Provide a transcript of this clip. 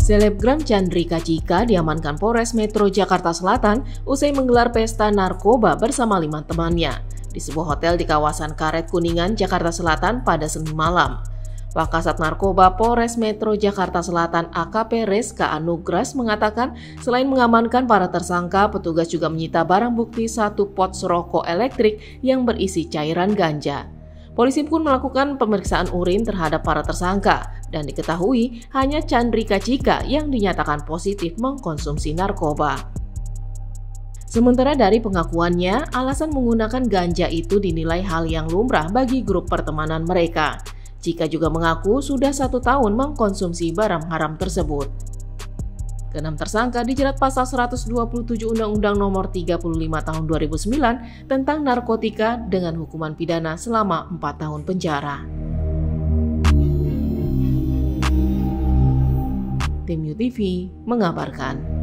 Selebgram Chandrika Cika diamankan Polres Metro Jakarta Selatan usai menggelar pesta narkoba bersama 5 temannya di sebuah hotel di kawasan Karet Kuningan, Jakarta Selatan pada Senin malam. Wakasat Narkoba Polres Metro Jakarta Selatan AKP Reska Anugras mengatakan selain mengamankan para tersangka, petugas juga menyita barang bukti 1 pot rokok elektrik yang berisi cairan ganja. Polisi pun melakukan pemeriksaan urin terhadap para tersangka dan diketahui hanya Chandrika Cika yang dinyatakan positif mengkonsumsi narkoba. Sementara dari pengakuannya, alasan menggunakan ganja itu dinilai hal yang lumrah bagi grup pertemanan mereka. Cika juga mengaku sudah 1 tahun mengkonsumsi barang haram tersebut. Keenam tersangka dijerat pasal 127 Undang-Undang Nomor 35 Tahun 2009 tentang narkotika dengan hukuman pidana selama 4 tahun penjara. Tim UTV mengabarkan.